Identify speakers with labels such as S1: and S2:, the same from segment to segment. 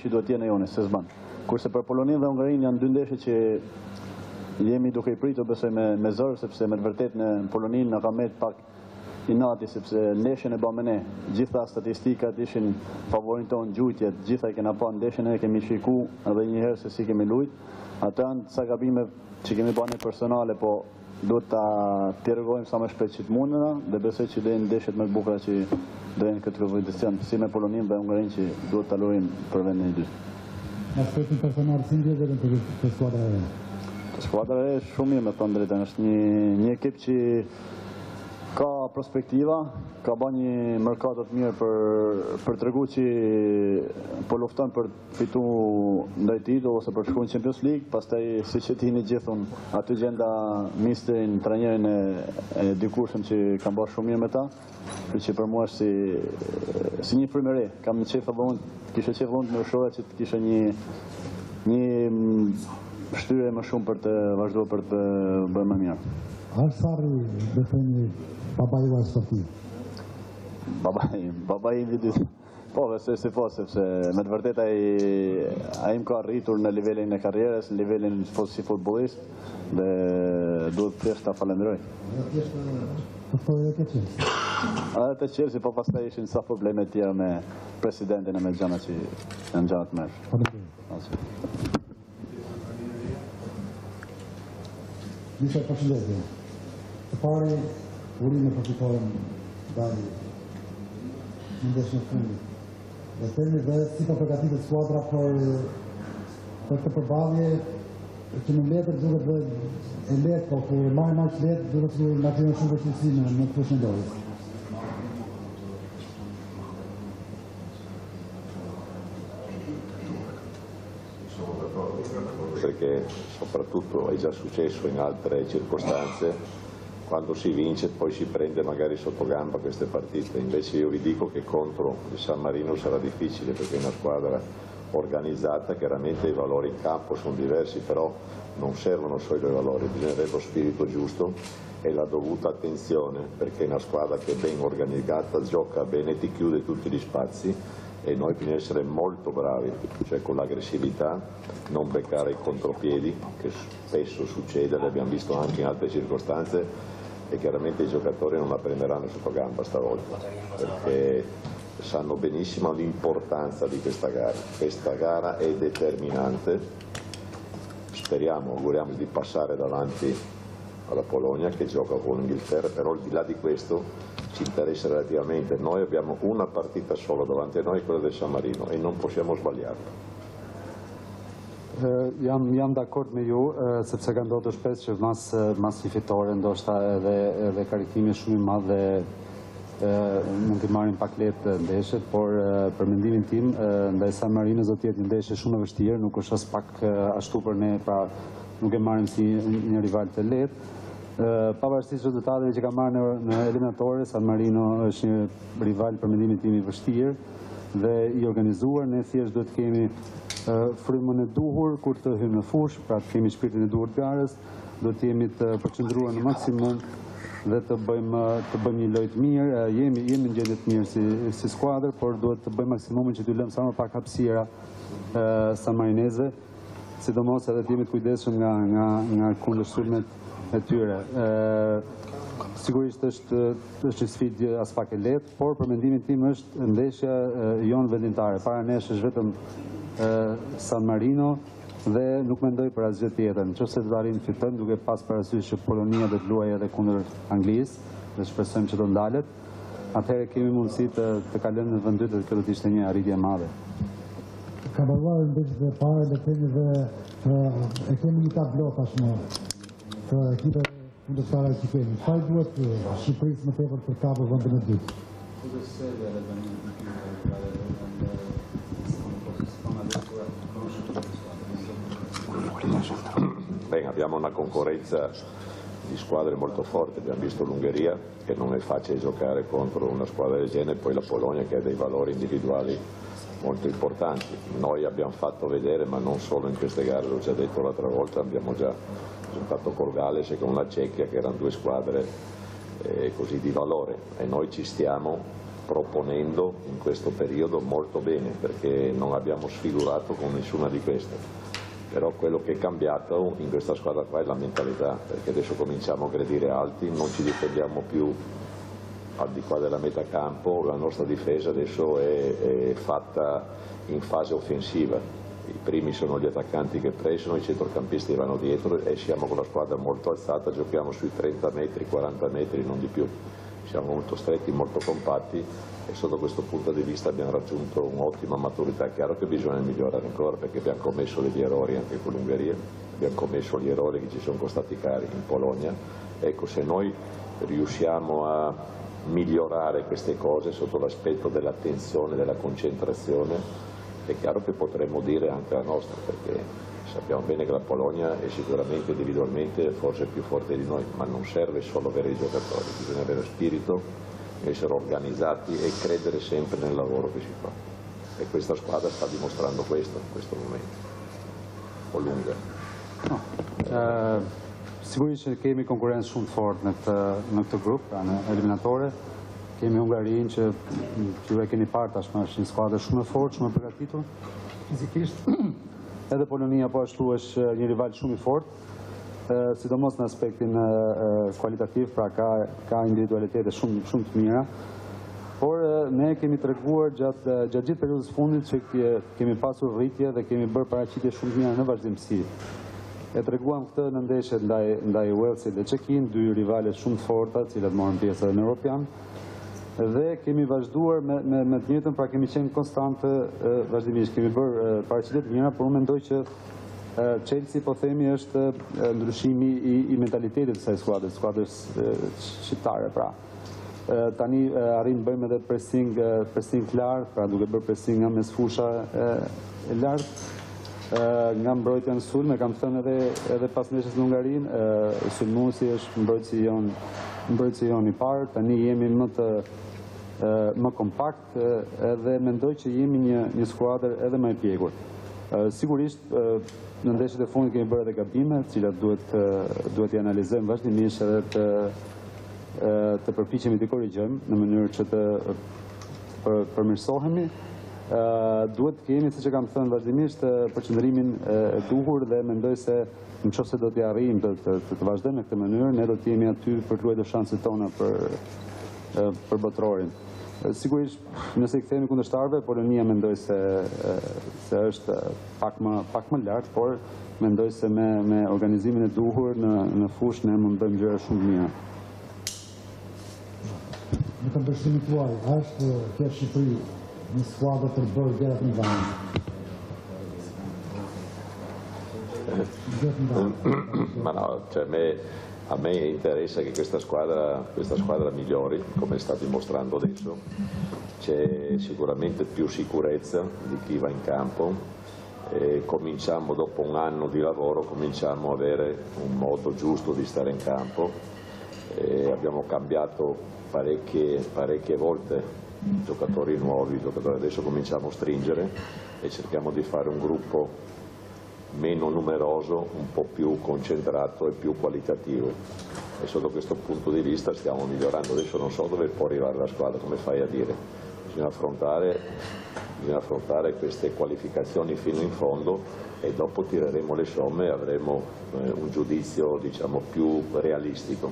S1: që duhet jenë jone, se s'ban. Kurse për Poloninë dhe Hungarinë janë dy ndeshje që jemi duke i pritur besoj me zor, sepse me të vërtetë në Poloninë na ka marrë pak inati, sepse ndeshjen e bëmë ne. Gjitha statistikat ishin favorin tonë, gjujtjet, gjitha i kena pa ndeshjen e kemi shiku edhe një herë se si kemi lujt. Ato janë ca gabime që kemi bane personale, po duhet ta tjerëgojmë sa më shpejt që të mundena dhe besoj që dhe ndeshjet më të bukura që drejnë këtë kompeticion, si me Poloninë dhe Hungarinë që duhet ta luajmë për vendin e dytë.
S2: Në aspektin personal, si ndjehet të skuadra e re?
S1: Skuadra e re shumë mirë, me thënë drejtën, është një ekip që ka perspektiva, ka ba një merkato të mirë për tregu që po lufton për fitu ndaj titull ose për shku në Champions League, pastaj si që tini gjithun aty gjenda ministrin, trajnerin e dikurshëm që kam bërë shumë mirë me ta, që për mua është si një primere. Kam në qefë dhe unë, kishe qefë dhe unë në shoha që të kishe një shtyre më shumë për të vazhdo për të bërë më mirë.
S2: Është Sarri dhe thënë babai juaj sportiv?
S1: Babai individual. Po, besoj si po, sepse me të vërtet ai më ka rritur në nivelin e karrierës, në nivelin si futbollist dhe duhet thjesht ta falenderoj. Edhe te Chelsea, po pastaj ishin sa probleme të tjera me presidentin e me gjana që janë gjana të mërshme.
S2: Nisha përshëndetje. Të pari, urinë përfitoren dali në ndeshjen e fundit. Dhe themi dhe si po përgatitet skuadra për këtë përballje që në letër duket dhe e lehtë, po kur marrë që lehtë duket që na kemi shumë vështirësi në të përshëndojë.
S3: Perché soprattutto è già successo in altre circostanze, quando si vince poi si prende magari sotto gamba queste partite. Invece io vi dico che contro il San Marino sarà difficile, perché è una squadra organizzata, chiaramente i valori in campo sono diversi, però non servono solo i valori, bisogna avere lo spirito giusto e la dovuta attenzione, perché è una squadra che è ben organizzata, gioca bene, ti chiude tutti gli spazi e noi bisogna essere molto bravi, cioè con l'aggressività, non beccare i contropiedi, che spesso succede, l'abbiamo visto anche in altre circostanze, e chiaramente i giocatori non la prenderanno sotto gamba stavolta, perché sanno benissimo l'importanza di questa gara. Questa gara è determinante, speriamo, auguriamo di passare davanti alla Polonia che gioca con l'Inghilterra, però al di là di questo ci interessa relativamente. Noi abbiamo una partita solo davanti a noi, quella del San Marino, e non possiamo sbagliarla.
S4: Jam dakord me ju, sepse ka ndodhur shpesh që mas një fitore ndoshta edhe karikimi shumë i madh dhe mund të marrin pak lehtë ndeshjet, por për mendimin tim ndaj San Marinos do të jetë një ndeshje shumë e vështirë, nuk është as pak ashtu për ne, pra nuk e marrim si një rival të lehtë. Pavarësisht rezultateve që ka marrë në eliminatore, San Marino është një rival për mendimin tim i vështirë dhe i organizuar. Ne thjesht duhet të kemi frymën e duhur kur të hyjmë në fushë, pra të kemi shpirtin e duhur të garës, do të jemi të përqendruar në maksimum dhe të bëjmë një lojë të mirë. Jemi në gjendje të mirë si skuadër, por duhet të bëjmë maksimumin që t'u lëmë sa më pak hapësira sanmarinezëve, sidomos edhe të jemi të kujdesshëm nga kundërshtymet e tyre. Sigurisht është një sfidë as pak e lehtë, por për mendimin tim është ndeshja jonë vendimtare. Para nesh është vetëm San Marino dhe nuk mendoj për asgjë tjetër. Nëse do të arrijmë të fitojmë, duke pas parasysh që Polonia do të luajë edhe kundër Anglisë, dhe shpresojmë që do ndalet, atëherë kemi mundësi të kalojmë në vend dytë dhe kjo do të ishte një arritje e madhe.
S2: Ka bazuar ndeshjet e para dhe kemi e kemi një tablo tashmë të ekipeve kundërshtar që kemi. Çfarë duhet Shqipërisë më tepër për kapur vendin e dytë?
S3: Bene, abbiamo una concorrenza di squadre molto forti, abbiamo visto l'Ungheria che non è facile giocare contro una squadra del genere, poi la Polonia che ha dei valori individuali molto importanti. Noi abbiamo fatto vedere, ma non solo in queste gare, l'ho già detto l'altra volta, abbiamo già giocato col Galles e con la Cecchia, che erano due squadre così di valore, e noi ci stiamo proponendo in questo periodo molto bene, perché non abbiamo sfigurato con nessuna di queste. Però quello che è cambiato in questa squadra qua è la mentalità, perché adesso cominciamo a aggredire alti, non ci difendiamo più al di qua della metà campo, la nostra difesa adesso è fatta in fase offensiva. I primi sono gli attaccanti che pressano, i centrocampisti vanno dietro e siamo con la squadra molto alzata, giochiamo sui 30 metri, 40 metri, non di più. Siamo molto stretti, molto compatti e sotto questo punto di vista abbiamo raggiunto un'ottima maturità. È chiaro che bisogna migliorare ancora perché abbiamo commesso degli errori anche con l'Ungheria, abbiamo commesso gli errori che ci sono costati cari in Polonia. Ecco, se noi riusciamo a migliorare queste cose sotto l'aspetto dell'attenzione, della concentrazione, è chiaro che potremmo dire anche la nostra, perché sappiamo bene che la Polonia è sicuramente individualmente forse più forte di noi, ma non serve solo avere i giocatori, bisogna avere spirito, essere organizzati e credere sempre nel lavoro che si fa. E questa squadra sta dimostrando questo in questo momento. O lunga.
S4: Sigurisht që kemi konkurrencë shumë të fortë në këtë grup, pra në eliminatore. Kemi Hungarinë që ju e keni parë tashmë, është një skuadër shumë e fortë, shumë e përgatitur fizikisht. Edhe Polonia po ashtu është një rival shumë i fortë, sidomos në aspektin kualitativ, pra ka individualitete shumë të mira. Por ne kemi treguar gjatë gjithë periudhës fundit që kemi pasur rritje dhe kemi bërë paraqitje shumë të mira në vazhdimsi. E treguam këtë në ndeshjet ndaj Walesit dhe Çekin, dy rivale shumë të forta, të cilat morën pjesë në Europian. Dhe kemi vazhduar me të njëjtën, pra kemi qenë konstantë vazhdimisht, kemi bërë paraqitje të mira, por unë mendoj që Chelsea, po themi, është ndryshimi i mentalitetit të kësaj skuadrës shqiptare, pra. Tani arrim bëjmë edhe pressing lartë, pra duke bërë pressing nga mes fusha e lartë, nga mbrojtja në sulme, kam thënë edhe pas ndeshjes në Hungarinë, sulmuesi është mbrojtësi jon i parë, tani jemi më kompakt edhe mendoj që jemi një skuadër edhe më e pjekur. Sigurisht, në ndeshjet e fundit kemi bërë edhe gabime, të cilat duhet i analizojmë vazhdimisht edhe të përpiqemi të korrigjojmë në mënyrë që të përmirësohemi. Duhet të kemi, siç e kam thënë vazhdimisht, përqendrimin e duhur dhe mendoj se nëse do t'i arrijmë të vazhdojmë në këtë mënyrë, ne do të jemi aty për të luajtur shanset tona për botrorin. Sigurisht, nëse i kthehemi kundërshtarëve, Polonia mendoj se është pak më lart, por mendoj se me organizimin e duhur në fushë ne mund të bëjmë gjëra shumë të mira.
S2: Në përmbështimin tuaj, a është kjo Shqipëri një skuadër për bërë gjërat në vend?
S3: Ma no, cioè a me interessa che questa squadra migliori, come sta dimostrando adesso. C'è sicuramente più sicurezza di chi va in campo. Cominciamo, dopo un anno di lavoro, cominciamo a avere un modo giusto di stare in campo. Abbiamo cambiato parecchie volte giocatori nuovi, adesso cominciamo a stringere e cerchiamo di fare un gruppo meno numeroso, un po' più concentrato e più qualitativo, e sotto questo punto di vista stiamo migliorando. Adesso non so dove può arrivare la squadra, come fai a dire, bisogna affrontare queste qualificazioni fino in fondo e dopo tireremo le somme e avremo un giudizio, diciamo, più realistico.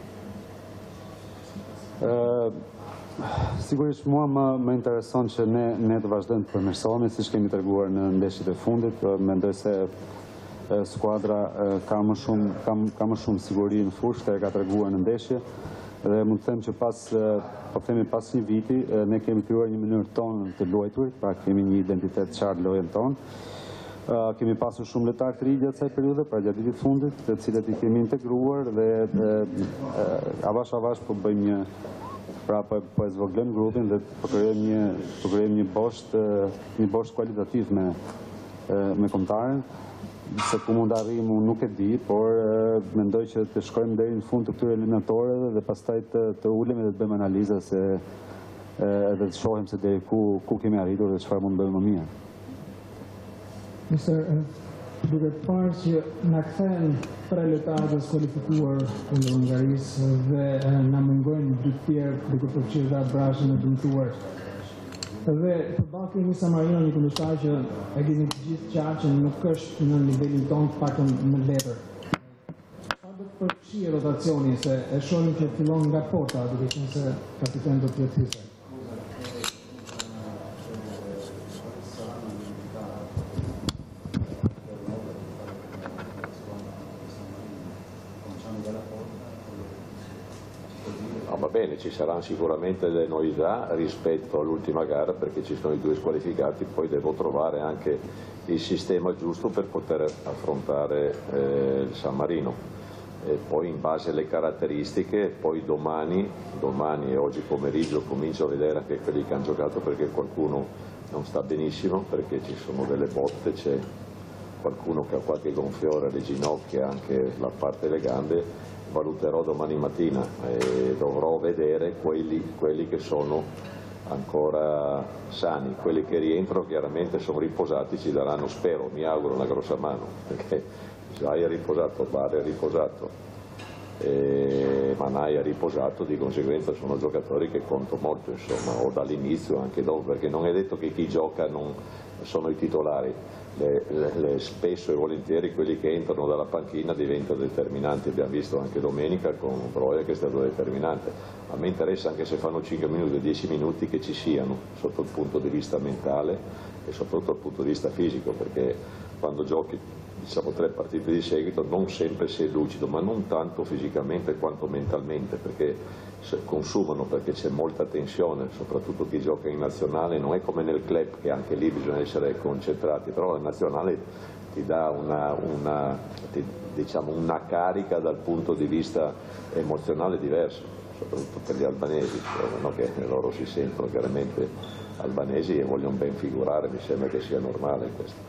S4: Sigurisht mua më intereson që ne të vazhdojmë të përmirësohemi, siç kemi treguar në ndeshjet e fundit. Mendoj se skuadra ka më shumë siguri në fushë, të e ka treguar në ndeshje. Dhe mund të them që pas një viti ne kemi krijuar një mënyrë tonë të luajturit, pra kemi një identitet qartë lojën tonë. Kemi pasur shumë lojtarë të ri gjatë kësaj periudhe, pra gjatë vitit fundit, të cilët i kemi integruar dhe avash po bëjmë po e zvogëlojmë grupin dhe po krijojmë një bosh kualitativ me kombëtaren. Se ku mund arrijmë unë nuk e di, por mendoj që të shkojmë deri në fund të këtyre eliminatorëve dhe pastaj të ulemi dhe të bëjmë analiza edhe të shohim se deri ku kemi arritur dhe çfarë mund të bëjmë më mirë.
S5: Mr. duke parë që na kthehen 3 lojtarë të skualifikuar kundër Hungarisë dhe na mungojnë 2 tjerë duke përfshirë dhe Abrashin e dëmtuar. Dhe përballë kemi San Marino, një kundërshtar që e kemi të gjithë qartë që nuk është në nivelin tonë, pakën më letër. Sa do të përfshijë rotacioni, se e shohim që fillon nga porta, duke qenë se kapiteni do të jetë hyrë.
S3: Va bene, ci saranno sicuramente delle novità rispetto all'ultima gara perché ci sono i 2 squalificati, poi devo trovare anche il sistema giusto per poter affrontare il San Marino. E poi in base alle caratteristiche, poi domani e oggi pomeriggio comincio a vedere anche quelli che hanno giocato perché qualcuno non sta benissimo, perché ci sono delle botte, c'è qualcuno che ha qualche gonfiore alle ginocchia, anche la parte delle gambe. Valuterò domani mattina e dovrò vedere quelli che sono ancora sani, quelli che rientrano chiaramente sono riposati, ci daranno, spero, mi auguro, una grossa mano, perché Zai è riposato, Bar è riposato, Manai è riposato, di conseguenza sono giocatori che conto molto, insomma, o dall'inizio anche dopo, perché non è detto che chi gioca non sono i titolari. Spesso e volentieri quelli che entrano dalla panchina diventano determinanti, abbiamo visto anche domenica con Broia che è stato determinante. A me interessa anche se fanno 5 minuti o 10 minuti che ci siano sotto il punto di vista mentale e soprattutto dal punto di vista fisico, perché quando giochi diciamo 3 partite di seguito non sempre sei lucido, ma non tanto fisicamente quanto mentalmente, perché consumano, perché c'è molta tensione, soprattutto chi gioca in nazionale, non è come nel club che anche lì bisogna essere concentrati, però la nazionale ti dà una carica dal punto di vista emozionale diverso, soprattutto per gli albanesi, no? Che loro si sentono chiaramente albanesi e vogliono ben figurare, mi sembra che sia normale questo.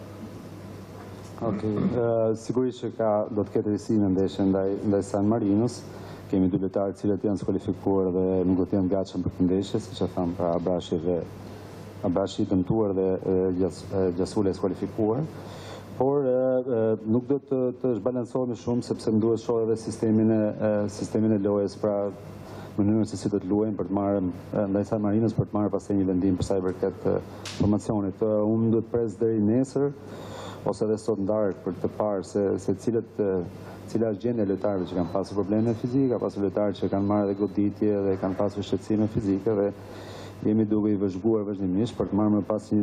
S4: Sigurisht që do të ketë risi në ndeshjen ndaj San Marinos. Kemi 2 lojtarë cilët janë skualifikuar dhe nuk do të jenë gatshëm për këtë ndeshje, siç e tham, pra Abrashi i dëmtuar dhe Gjasule e skualifikuar. Por nuk do të zhbalancohemi shumë sepse më duhet shoh edhe sistemin e lojës, pra mënyrën se si do të luajmë për të marrë ndaj San Marinos për të marrë pastaj një vendim për sa i përket formacionit. Unë do të pres deri nesër ose edhe sot ndarë për të parë se cila është gjendja e lojtarëve që kanë pasur probleme fizike, ka pasur lojtarë që kanë marrë edhe goditje dhe kanë pasur shqetësime fizike dhe jemi duke i vëzhguar vazhdimisht për të marrë më pas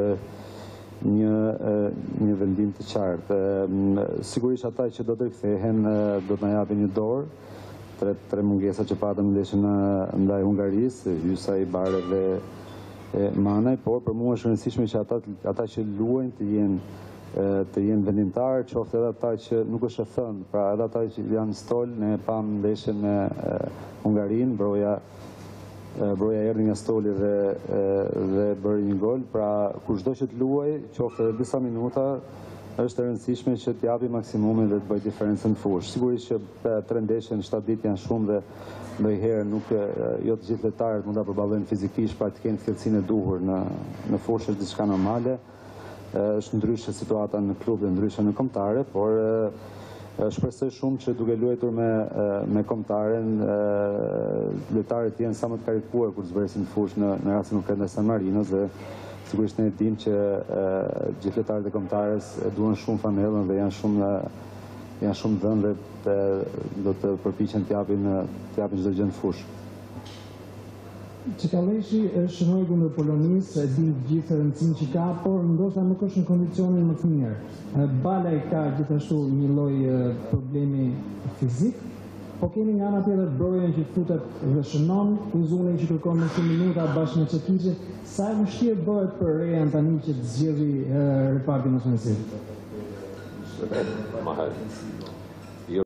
S4: një vendim të qartë. Sigurisht ata që do të rikthehen do të na japin një dorë, 3 mungesa që patëm ndeshjen ndaj Hungarisë, Hysa, Bare dhe Manaj, por për mua është rëndësishme që ata që luajnë të jenë vendimtarë, qoftë edhe ata që nuk është e thënë, pra edhe ata që janë stol, ne pam ndeshjen me Hungarinë, Broja erdhi nga stoli dhe bëri një gol, pra kushdo që të luaj, qoftë edhe disa minuta, është e rëndësishme që të japi maksimumin dhe të bëjë diferencën në fushë. Sigurisht që 3 ndeshje në 7 ditë janë shumë dhe ndonjëherë nuk jo të gjithë lojtarët mund ta përballojnë fizikisht, pra të kenë thellësinë e duhur në fushë është diçka normale. Është ndryshe situata në klub dhe ndryshe në kombëtare, por shpresoj shumë që duke luajtur me kombëtaren lojtarët janë sa më të karikuar kur zbresin në fushë në rastin konkret ndaj San Marinos dhe sigurisht ne dimë që gjithë lojtarët e kombëtares e duan shumë fanellën dhe janë shumë dhënë dhe do të përpiqen të japin çdo gjë në fushë.
S5: Çikaleshi është shënoi kundër Polonisë, e di gjithë rëndësinë që ka, por ndoshta nuk është në kondicionin më të mirë. Bala i ka gjithashtu një lloj problemi fizik, po kemi nga ana tjetër Brojen që futet dhe shënon, Uzunin që kërkon më shumë minuta bashkë me Çekiçin. Sa e vështirë bëhet për Rejan tani që të zgjedhë repartin ofensiv?